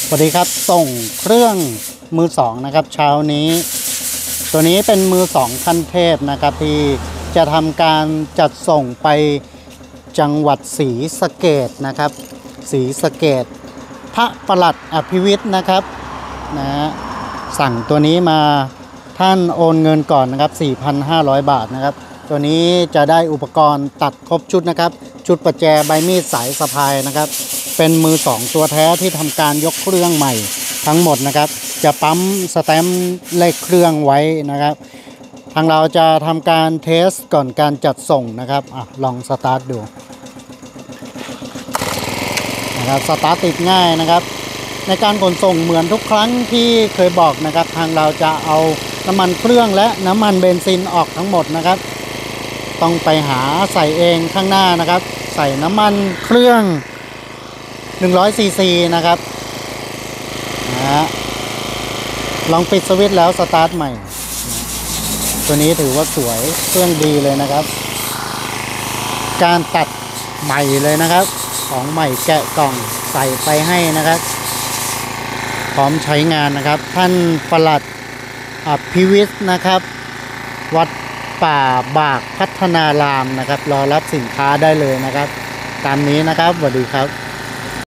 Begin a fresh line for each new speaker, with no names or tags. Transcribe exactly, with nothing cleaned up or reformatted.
สวัสดีครับส่งเครื่องมือสองนะครับเช้านี้ตัวนี้เป็นมือสองขั้นเทพนะครับที่จะทำการจัดส่งไปจังหวัดศรีสะเกษนะครับศรีสะเกษพระประหลัดอภิวิทย์นะครับนะสั่งตัวนี้มาท่านโอนเงินก่อนนะครับ สี่พันห้าร้อย บาทนะครับตัวนี้จะได้อุปกรณ์ตัดครบชุดนะครับชุดประแจใบมีดสายสะพายนะครับเป็นมือสองตัวแท้ที่ทำการยกเครื่องใหม่ทั้งหมดนะครับจะปั๊มสแตมป์เลขเครื่องไว้นะครับทางเราจะทำการเทสก่อนการจัดส่งนะครับอ่ะลองสตาร์ทดูนะครับสตาร์ทติดง่ายนะครับในการขนส่งเหมือนทุกครั้งที่เคยบอกนะครับทางเราจะเอาน้ำมันเครื่องและน้ำมันเบนซินออกทั้งหมดนะครับต้องไปหาใส่เองข้างหน้านะครับใส่น้ำมันเครื่องหนึ่งร้อยซีซีนะครับนะฮะลองปิดสวิตช์แล้วสตาร์ทใหม่ตัวนี้ถือว่าสวยเครื่องดีเลยนะครับการตัดใหม่เลยนะครับของใหม่แกะกล่องใส่ไปให้นะครับพร้อมใช้งานนะครับท่านปลัดอภิวิทย์นะครับวัดป่าบากพัฒนารามนะครับรอรับสินค้าได้เลยนะครับตามนี้นะครับสวัสดีครับ